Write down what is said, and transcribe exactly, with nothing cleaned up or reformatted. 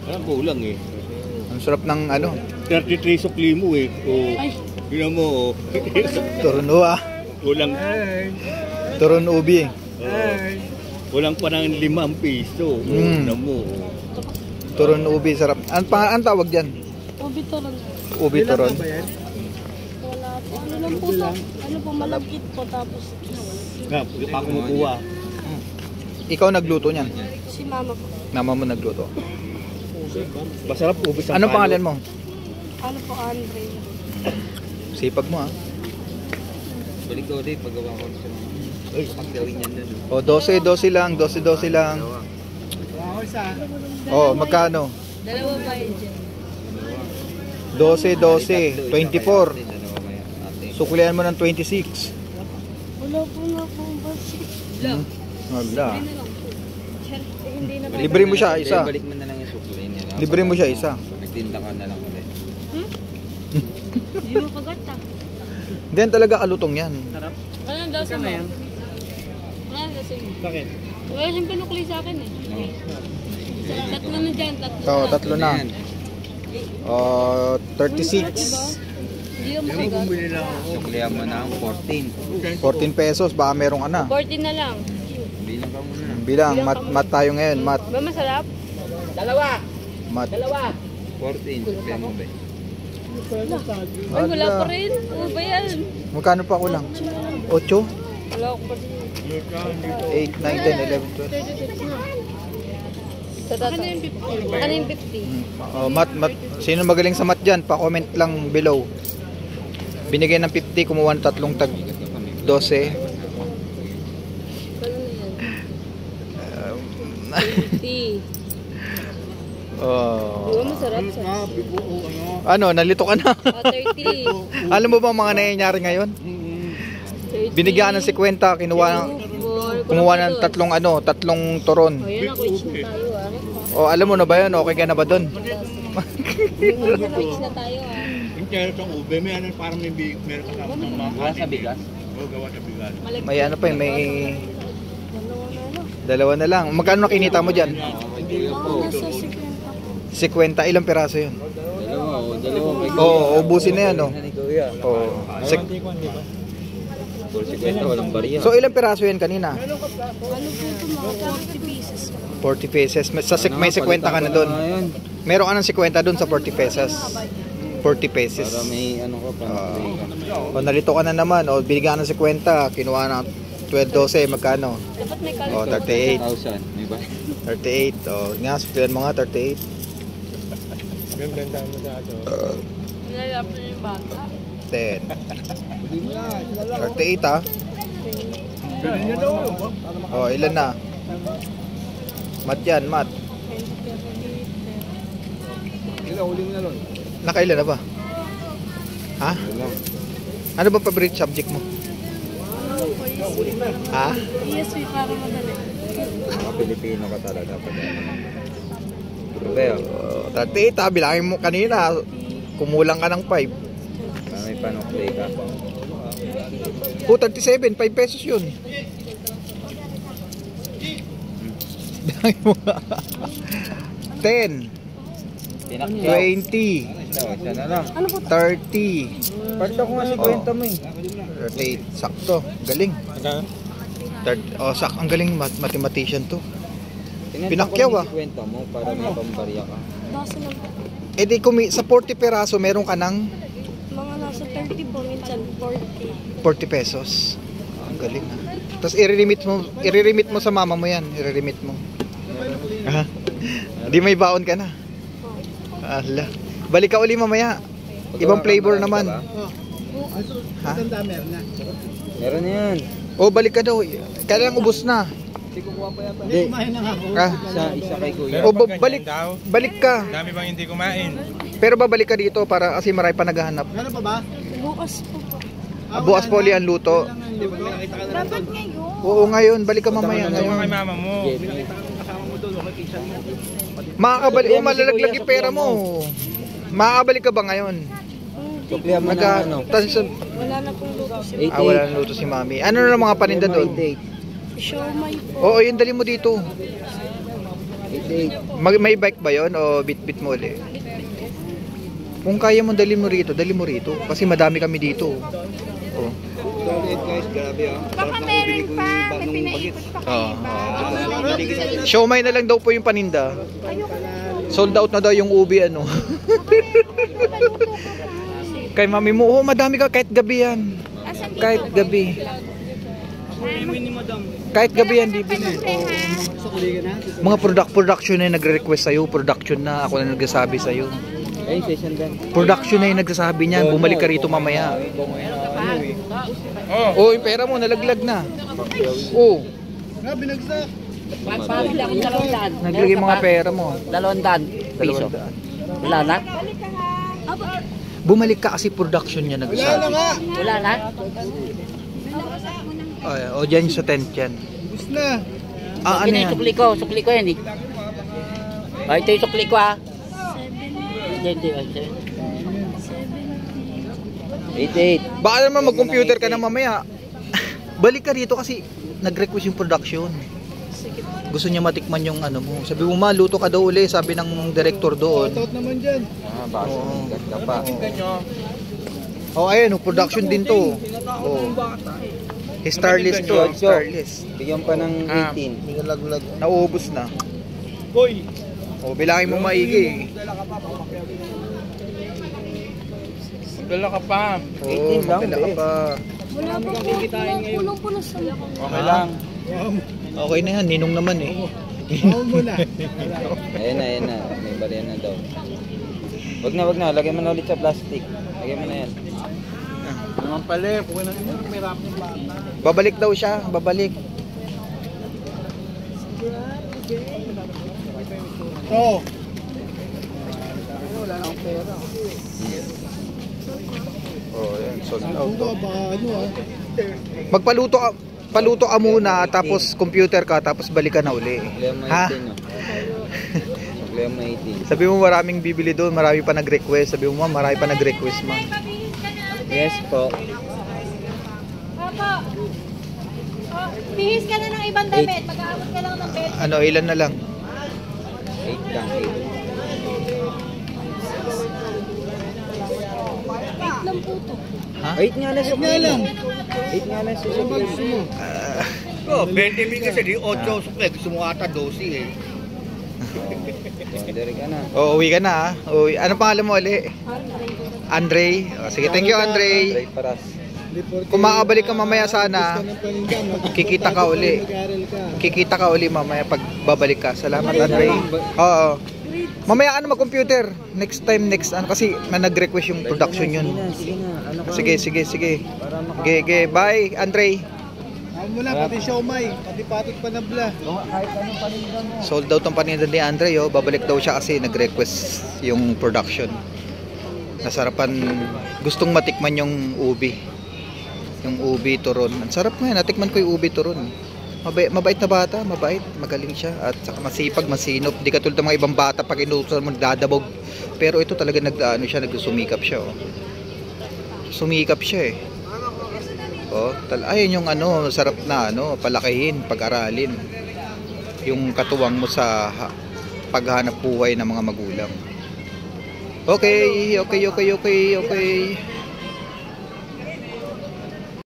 Parang kulang eh. Ang sarap ng ano. thirty-three sukli mo eh. O, yun mo. Turon ah. Kulang. Turon ubi eh. Uh, kulang pa ng limang piso. Mm. Yun mo. Turon ubi, sarap. Ang, pang, ang tawag dyan? Ubi turon. Ubi turon. Wala po. Ano lang po to? Ano po, malagkit po tapos Nga, hindi pa kumukuha. Ikaw nagluto niyan? si mama po. Mama mo nagluto. Masarap ubi sa Anong pangalan mo? Ano po, Andre? Sipag mo ah. Balik ko ulit paggawa ko sa mga pagdawin niyan doon. O, dose, dose lang, dose, dose lang. O, magkano? Dalawa ba yun dyan? dose, dose, twenty-four. Suklihan mo ng twenty-six. Wala po na akong basi. Hmm. Wala. Hindi na ba? Libre mo siya, isa. Balik mo na lang yung sukli niya. Libre mo siya, isa. Nagtinda ka na lang ulit. Hindi mo kagat ah. Then talaga kalutong yan. Ano daw sa mo? Wala daw sa mo. Bakit? Wala siyang pinukli sa akin eh. Tatlo na dyan, tatlo So, na. tatlo na. Uh, thirty-six. Hindi mo kagat. Suklihan mo na ang fourteen. fourteen pesos, baka merong ana. fourteen na lang. Bilang ka muna. Bilang, mat, mat tayo ngayon, mat. Ba masarap? Mat. fourteen. Suklihan mo ba? Ay, wala pa rin. Ano ba yan? Magkano pa kulang? eight? Wala ko pa rin. eight, nine, ten, eleven, twelve. Sa tato. Ano yung fifty? Oh, mat, mat. Sino magaling sa mat dyan? Pa-comment lang below. Binigay ng fifty, kumuha ng tatlong tag dose. Ano na yan? fifty. Oh. Di ba masarap? Sarap. Ano, nalito ka na. Oh, thirty. Alam mo ba mga nangyayari ngayon? thirty. Binigyan ng fifty, kinuha ng, kumuha ng tatlong ano, tatlong turon. O yan, na-quiz na tayo ah. O, alam mo na ba yun? Okay ka na ba dun? Na-quiz na tayo ah. Yung kaya itong ube, may ano, parang may big, meron ka ng mga Gawa sa bigas? Oo, gawa sa bigas. May ano pa eh, may Dalawa na ano. dalawa na lang. Magkano nakinita mo dyan? Nasa fifty, ilang piraso yun? Dalawa o dalawa. Oo, ubusin na yan oh. Oo. Sek- fifty walang bariya. so, ilang piraso yan kanina? Ano po ito mga forty pieces. forty pesos. May- Sa sek- may fifty ka na doon. Meron ka ng fifty doon sa forty pesos. forty pesos. Para may ano ka pa. O, nalito ka na naman. O, binigyan ka ng fifty. Kinuha ng twelve, twelve. Magkano? Dapat may O, kalit. thirty-eight. thousand. May ba? thirty-eight. O, nga, suklihan mo nga, thirty-eight. Nilalap na yung bata. ten. thirty-eight ah. O, ilan na? Mat yan, mat. Nakailan na ba? Ha? Ano ba favorite subject mo? Ha? Yes, we para madali. Mga Pilipino ka talaga. Pero Uh, thirty-eight ah, bilangin mo kanina. Kumulang ka ng five. may panukli ka. O, thirty-seven, five pesos yun. Bilangin mo nga. ten, Pinakyaw. twenty, Ito, isa na lang. thirty. Parta ko nga si kwenta mo eh. thirty-eight, sakto. Galing. thirty, oh, sak, ang galing mat mathematician to. Pinakyaw, ah. Si kwenta mo para may pambariya ka. Nasa lang. Eh di kumi sa forty peraso meron ka ng Mga nasa thirty po, minsan forty. forty pesos. Ang galing ha. Tapos i-remit mo, i-remit mo sa mama mo yan, i-remit mo. Ha? Di may baon ka na. Ala. Balik ka uli mamaya. Ibang flavor naman. Ha? Meron yan. O balik ka daw. Kailangan ubos na. Hindi. Ha? Isa, isa kay kuya. O ba- balik, balik ka. Dami bang hindi kumain? Pero babalik ka dito para kasi marami pa naghahanap. Bukas po po. Ah, bukas po uli ang luto. Dapat ngayon. Oo ngayon, balik ka mamaya Ano kay ngayon. mama mo? Makakabalik, o malalaglag yung pera mo. Makakabalik ka ba ngayon? Suklihan mo Nagka, na ano. tas, Wala na pong luto si ah, wala nang luto si mami. Ano na mga paninda doon? Siomay po. Oo, yun dali mo dito. eighty-eight. Mag, may bike ba yon o bit-bit mo ulit? Kung kaya mo dalhin mo rito, dalhin mo rito. Kasi madami kami dito. Oh. Solid guys, grabe ah. Baka meron pa. May pinaikot pa kayo ba? Siomay na lang daw po yung paninda. Sold out na daw yung ubi ano. Kay mami mo, oh madami ka kahit gabi yan. Kahit gabi. Kahit gabi yan, bibili. Mga product production na yung nagre-request sa'yo, production na ako na nagsasabi sa'yo. Ayun, session din. Production na yung nagsasabi niyan, bumalik ka rito mamaya. Oh, yung pera mo nalaglag na. Oh. Nga, binagsak. Pabili akong dalawang daan. Naglagay mga pera mo. Dalawang daan piso. Dalawang daan. Wala na? Bumalik ka kasi production niya Wala na nagsasabi. nga. Wala na? Ay, o dyan sa tent yan. Bus na. Ah, ano Yun na yan? yung sukli ko. Sukli ko yan eh. Ay, ito yung sukli ko ah. Hindi, hindi. eighty-eight. Baka naman mag-computer ka na mamaya. Balik ka rito kasi nag-request yung production. Gusto niya matikman yung ano mo. Sabi mo, ma, luto ka daw uli, sabi ng director doon. Shoutout naman dyan. Ah, baka Oo. ka pa. Oh, ayun, oh, production din to. Oh. Starless to, Ocho. Starless. Bigyan pa ng Ah. eighteen. Nalaglag. Nauubos na. Hoy. Oh, bilangin mo maigi. Dala ka pa. Oh, eighteen lang, magdala ka be. pa. Wala pa po. Kulong po na sa Okay lang. Okay na yan, ninong naman eh. Ako muna. Ayan na, ayan na. May bariya na daw. Wag na, wag na. Lagay mo na ulit sa plastic. Lagay mo na yan. Naman pala eh. Puwi na rin. May rap ng bata. Babalik daw siya, babalik. Oo. Wala na akong pera. Oh, yan, sold Ako out. ba, baka ano ah. Magpaluto ka, paluto ka muna, tapos computer ka, tapos balik ka na uli. Lagay mo Ha? eighteen. oh. Lagay mo eighteen. Sabi mo maraming bibili doon, marami pa nag-request. Sabi mo, ma, marami pa nag-request, ma. Yes po. Papa. Oh, bihis ka na ng ibang damit. Mag-aabot ka lang ng bed. Ano, ilan na lang? eight lang, eight. Wait lang po to. Ha? eight nga lang. Nga lang. eight nga lang. Ano ba gusto mo? Ah, Oh, twenty mil kasi di eight sukle. Gusto mo ata twelve eh. Dere ka na. oh, uwi ka na, ha? Uwi. Ano pangalan mo uli? Andre. Oh, sige, thank you, Andre. Try paras. Kung makabalik ka mamaya sana, kikita ka uli. Mag-aaral ka. Kikita ka uli mamaya pag babalik ka. Salamat, Andre. Oo. Mamaya ano mag-computer. Next time, next ano. Kasi na nag-request yung production yun. Sige na, sige na. Ano ka? Sige, sige, sige. Para maka... Okay, okay. Bye, Andre. Ako muna, pati siomay. Pati patot panabla. Kahit anong paninda mo. Sold out ang paninda ni Andre. Oh. Babalik daw siya kasi nag-request yung production. Nasarapan. Gustong matikman yung ubi. Yung ubi turon. Ang sarap nga. Natikman ko yung ubi turon. Mabait, mabait na bata, mabait, magaling siya at saka masipag, masinop. Di katulad ng mga ibang bata pag inutusan mo nagdadabog. Pero ito talaga nag-ano siya, nagsumikap siya, oh. Sumikap siya eh. Oh, tal ayun yung ano, sarap na ano, palakihin, pag-aralin. Yung katuwang mo sa ha paghanap buhay ng mga magulang. Okay, okay, okay, okay, okay.